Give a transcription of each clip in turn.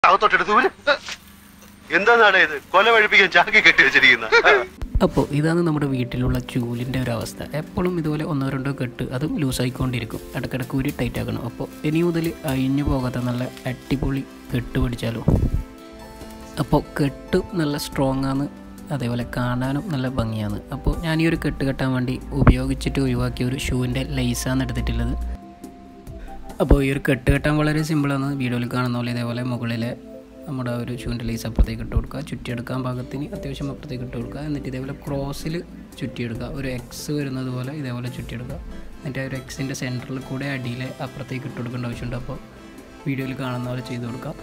എന്താണ് ഇത്? കൊല വഴിപ്പിക്കാൻ ചാക്കി കെട്ടി വെച്ചിരിക്കുന്ന. അപ്പോൾ ഇതാണ് നമ്മുടെ വീട്ടിലുള്ള ചൂലിൻ്റെ ഒരു അവസ്ഥ. എപ്പോഴും ഇതുപോലെ ഒന്നോ രണ്ടോ കെട്ട് അതും ലൂസായിക്കൊണ്ടിരിക്കും. ഇടയ്ക്കിടയ്ക്ക് ഊരി ടൈറ്റ് ആക്കണം. അപ്പോൾ ഇനി മുതൽ അഴിഞ്ഞു പോകാത്ത നല്ല അടിപൊളി കെട്ട് പിടിച്ചാലോ. അപ്പോൾ കെട്ട് നല്ല സ്ട്രോങ് ആണ്, അതേപോലെ കാണാനും നല്ല ഭംഗിയാണ്. അപ്പോൾ ഞാൻ ഈ ഒരു കെട്ട് കെട്ടാൻ വേണ്ടി ഉപയോഗിച്ചിട്ട് ഒഴിവാക്കിയ ഒരു ഷൂവിൻ്റെ ലൈസാണ് എടുത്തിട്ടുള്ളത്. അപ്പോൾ ഈ ഒരു കെട്ട് കെട്ടാൻ വളരെ സിമ്പിളാണ്. വീഡിയോയിൽ കാണുന്ന പോലെ ഇതേപോലെ മുകളിലെ നമ്മുടെ ഒരു ഷൂവിൻ്റെ ലൈസ് അപ്പുറത്തേക്ക് ഇട്ട് കൊടുക്കുക. ചുറ്റിയെടുക്കാൻ പാകത്തിന് അത്യാവശ്യം അപ്പുറത്തേക്ക് ഇട്ട് കൊടുക്കുക. എന്നിട്ട് ഇതേപോലെ ക്രോസിൽ ചുറ്റിയെടുക്കുക. ഒരു എക്സ് വരുന്നത് പോലെ ഇതേപോലെ ചുറ്റിയെടുക്കുക. എന്നിട്ട് ആ ഒരു എക്സിൻ്റെ സെൻറ്ററിൽ കൂടെ അടിയിൽ അപ്പുറത്തേക്ക് ഇട്ട് കൊടുക്കേണ്ട ആവശ്യമുണ്ട്. അപ്പോൾ വീഡിയോയിൽ കാണുന്ന പോലെ ചെയ്ത് കൊടുക്കുക.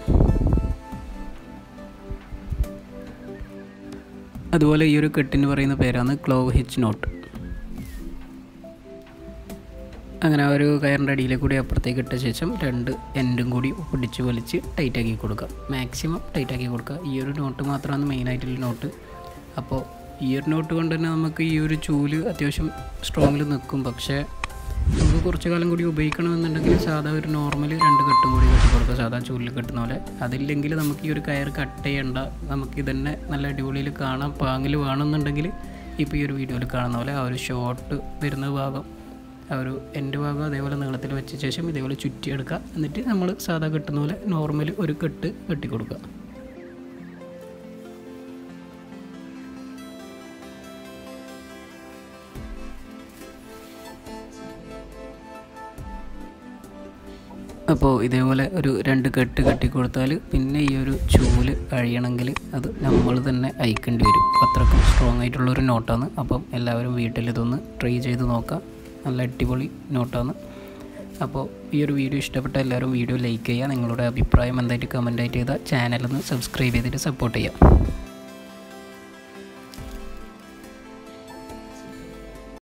അതുപോലെ ഈ ഒരു കെട്ടിന് പറയുന്ന പേരാണ് ക്ലോവ് ഹിച്ച് നോട്ട്. അങ്ങനെ ആ ഒരു കയറിൻ്റെ അടിയിലെ കൂടി അപ്പുറത്തേക്ക് ഇട്ട ശേഷം രണ്ട് എൻഡും കൂടി പിടിച്ച് വലിച്ച് ടൈറ്റാക്കി കൊടുക്കുക. മാക്സിമം ടൈറ്റാക്കി കൊടുക്കുക. ഈ ഒരു നോട്ട് മാത്രമാണ് മെയിനായിട്ടുള്ള നോട്ട്. അപ്പോൾ ഈ ഒരു നോട്ട് കൊണ്ട് തന്നെ നമുക്ക് ഈ ഒരു ചൂല് അത്യാവശ്യം സ്ട്രോങ്ങിൽ നിൽക്കും. പക്ഷേ നമുക്ക് കുറച്ച് കാലം കൂടി ഉപയോഗിക്കണമെന്നുണ്ടെങ്കിൽ സാധാ ഒരു നോർമൽ രണ്ട് കെട്ടും കൂടി കെട്ടി കൊടുക്കുക, സാധാ ചൂലിൽ കെട്ടുന്ന പോലെ. അതില്ലെങ്കിൽ നമുക്ക് ഈ ഒരു കയർ കട്ട് ചെയ്യേണ്ട, നമുക്ക് ഇതന്നെ നല്ല അടിപൊളിയിൽ കാണാൻ പാങ്ങിൽ വേണമെന്നുണ്ടെങ്കിൽ ഇപ്പോൾ ഈ ഒരു വീഡിയോയിൽ കാണുന്ന പോലെ ആ ഒരു ഷോർട്ട് വരുന്ന ഭാഗം, ആ ഒരു എൻ്റെ ഭാഗം അതേപോലെ നീളത്തിൽ വെച്ച ശേഷം ഇതേപോലെ ചുറ്റിയെടുക്കുക. എന്നിട്ട് നമ്മൾ സാധാ കെട്ടുന്ന പോലെ നോർമൽ ഒരു കെട്ട് കെട്ടി കൊടുക്കുക. അപ്പോൾ ഇതേപോലെ ഒരു രണ്ട് കെട്ട് കെട്ടിക്കൊടുത്താൽ പിന്നെ ഈ ഒരു ചൂല് അഴിയണമെങ്കിൽ അത് നമ്മൾ തന്നെ അയക്കേണ്ടി വരും. അത്രക്കും സ്ട്രോങ് ആയിട്ടുള്ളൊരു നോട്ടാണ്. അപ്പം എല്ലാവരും വീട്ടിൽ ഇതൊന്ന് ട്രൈ ചെയ്ത് നോക്കാം. നല്ല അടിപൊളി നോട്ടാണ്. അപ്പോൾ ഈ ഒരു വീഡിയോ ഇഷ്ടപ്പെട്ട എല്ലാവരും വീഡിയോ ലൈക്ക് ചെയ്യുക. നിങ്ങളുടെ അഭിപ്രായം എന്തായിട്ട് കമൻറ്റായിട്ട് ചെയ്താൽ ചാനലൊന്ന് സബ്സ്ക്രൈബ് ചെയ്തിട്ട് സപ്പോർട്ട് ചെയ്യുക.